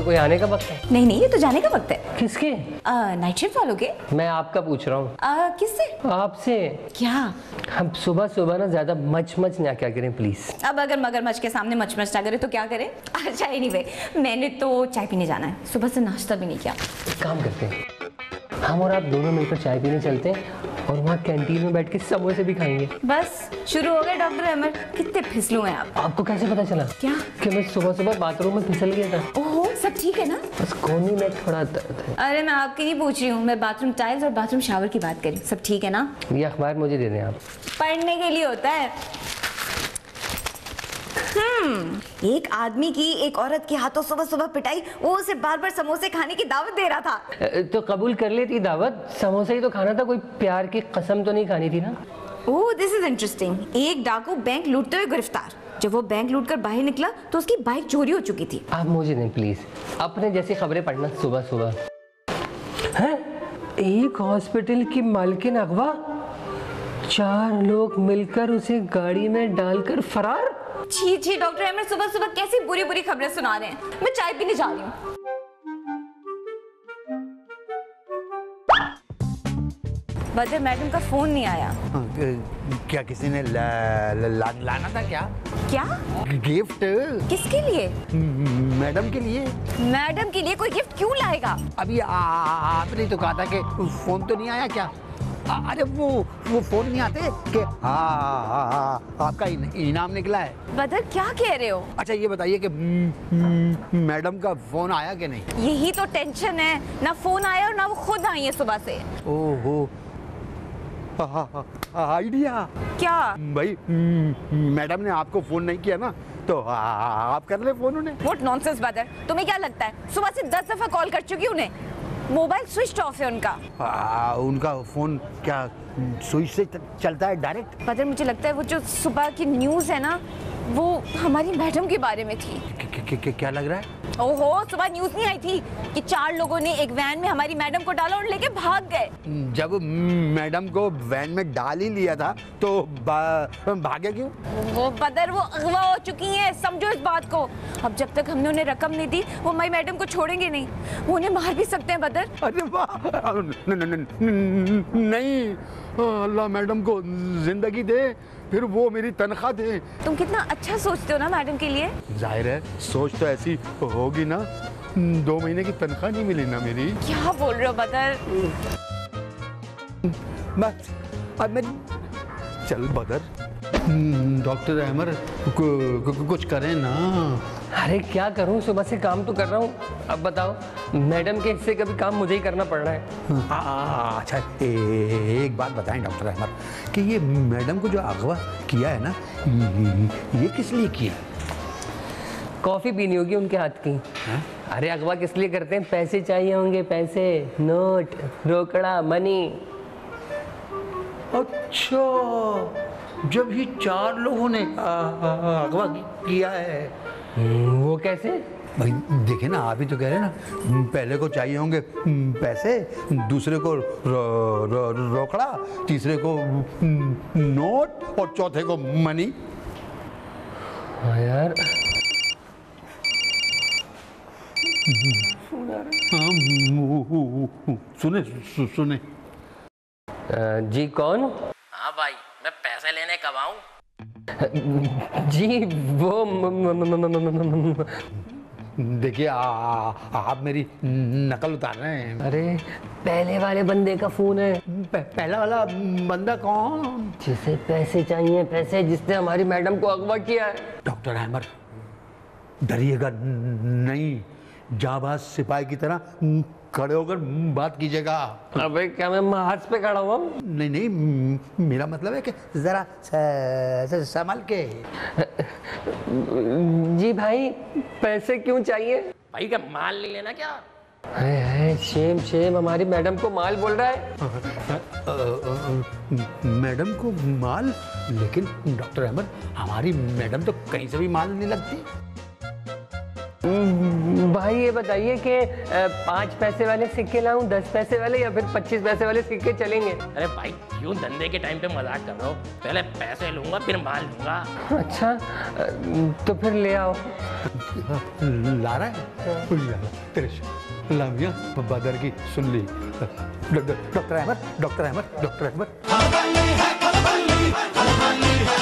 ये कोई आने का वक्त है? नहीं नहीं, ये तो जाने का वक्त है। किसके? नाइट शिफ्ट वालों के। मैं आपका पूछ रहा हूँ। किससे? आपसे। क्या? हम सुबह सुबह ना ज्यादा मच ना क्या करें प्लीज। अब अगर मगरमच्छ के सामने मच ना करे तो क्या करें? अच्छा एनीवे, मैंने तो चाय पीने जाना है, सुबह से नाश्ता भी नहीं किया। एक काम करते हैं, हम और आप दोनों मिलकर चाय पीने चलते हैं और वहाँ कैंटीन में बैठ के समोसे भी खाएंगे। बस शुरू हो गए डॉक्टर अहमद, कितने फिसलू हैं आप। आपको कैसे पता चला? क्या? कि मैं सुबह सुबह बाथरूम में फिसल गया था। ओहो, सब ठीक है ना? बस कोहनी में थोड़ा दर्द है। अरे मैं आपकी नहीं पूछ रही हूँ, मैं बाथरूम टाइल्स और बाथरूम शावर की बात कर रही हूँ। सब ठीक है ना? ये अखबार मुझे दे दें आप। पढ़ने के लिए होता है। एक आदमी की एक औरत के हाथों सुबह सुबह पिटाई, वो उसे बार बार समोसे खाने की दावत दे रहा था। तो कबूल कर लेती दावत, समोसा ही तो खाना था, कोई प्यार की कसम तो नहीं खानी थी ना। Oh this is interesting. एक डाकू बैंक लूटते हुए गिरफ्तार। जब वो बैंक लूटकर बाहर निकला तो उसकी बाइक चोरी हो चुकी थी। आप मुझे नहीं प्लीज, अपने जैसी खबरें पढ़ना सुबह सुबह। हैं? एक हॉस्पिटल की मालकिन अगवा, 4 लोग मिलकर उसे गाड़ी में डालकर फरार। छी डॉक्टर अहमद, सुबह सुबह कैसी बुरी बुरी खबरें सुना रहे हैं। मैं चाय पीने जा रही हूँ। बदर मैडम का फोन नहीं आया। क्या किसी ने लाना था क्या? क्या गिफ्ट? किसके लिए? मैडम के लिए। मैडम के लिए कोई गिफ्ट क्यों लाएगा? अभी आपने तो कहा था कि फोन तो नहीं आया क्या? अरे वो फोन नहीं आते कि आपका इनाम निकला है। बदर क्या कह रहे हो? अच्छा ये बताइए कि मैडम का फोन आया कि नहीं? यही तो टेंशन है, ना फोन आया और ना वो खुद आई है सुबह से। ओहो, आइडिया। क्या? भाई मैडम ने आपको फोन नहीं किया ना, तो आप कर ले फोन उन्हें। व्हाट नॉनसेंस बदर, तुम्हें क्या लगता है सुबह से 10 दफा कॉल कर चुकी उन्हें, मोबाइल स्विच ऑफ है उनका। उनका फोन क्या स्विच से चलता है डायरेक्ट? बदर मुझे लगता है वो जो सुबह की न्यूज़ है ना, वो हमारी मैडम के बारे में थी। क्या लग रहा है? ओहो, सुबह न्यूज़ नहीं आई थी कि 4 लोगों ने एक वैन में हमारी मैडम को डाला और लेके भाग गए। जब मैडम को वैन में डाल ही लिया था तो भागे क्यों? वो बदर वो अगवा हो चुकी हैं, समझो इस बात को। अब जब तक हमने उन्हें रकम नहीं दी वो हमारी मैडम को छोड़ेंगे नहीं, वो उन्हें मार भी सकते हैं बदर। अरे वाह, नहीं, अल्लाह मैडम को जिंदगी दे, फिर वो मेरी तनख्वाह दे। तुम कितना अच्छा सोचते हो ना मैडम के लिए। जाहिर है सोच तो ऐसी होगी ना, 2 महीने की तनख्वाह नहीं मिली ना मेरी। क्या बोल रहे हो बदर? बस अब मैं चल बदर, डॉक्टर अहमद कुछ करें ना। अरे क्या करूं, सुबह से काम तो कर रहा हूँ। अब बताओ, मैडम के हिस्से का भी काम मुझे ही करना पड़ रहा है। अच्छा एक बात बताएं डॉक्टर अहमद कि ये मैडम को जो अगवा किया है ना, ये किस लिए किया? कॉफी पीनी होगी उनके हाथ की। अरे अगवा किस लिए करते हैं? पैसे चाहिए होंगे, पैसे, नोट, रोकड़ा, मनी। अच्छा, जब ये 4 लोगों ने अगवा किया है। वो कैसे? भाई देखे ना, आप ही तो कह रहे हैं ना, पहले को चाहिए होंगे पैसे, दूसरे को रोकड़ा, तीसरे को नोट और चौथे को मनी। हाँ यार, सुने। जी कौन? हाँ भाई, मैं पैसे लेने कब आऊँ? जी वो देखिए आप मेरी नकल उतार रहे हैं। अरे पहले वाले बंदे का फोन है। पहला वाला बंदा कौन? जिसे पैसे चाहिए, पैसे, जिसने हमारी मैडम को अगवा किया है। डॉक्टर अहमद डरिएगा नहीं, जाबाज सिपाही की तरह खड़े होकर बात कीजिएगा। अबे क्या मैं मार्च पे खड़ा हुआ? नहीं, मेरा मतलब है कि जरा संभल के। जी भाई, पैसे क्यों चाहिए? भाई क्या माल नहीं लेना क्या? है शेम, हमारी मैडम को माल बोल रहा है। मैडम को माल? लेकिन डॉक्टर अहमद, हमारी मैडम तो कहीं से भी माल नहीं लगती। भाई ये बताइए कि 5 पैसे वाले सिक्के लाऊं, 10 पैसे वाले या फिर 25 पैसे वाले सिक्के चलेंगे? अरे भाई क्यों धंधे के टाइम पे मजाक कर रहे हो? पहले पैसे लूंगा फिर माल लूंगा। अच्छा तो फिर ले आओ। ला रहा है तेरे लामिया बदर की सुन ली। Doctor Ahmed, doctor Ahmed, doctor Ahmad.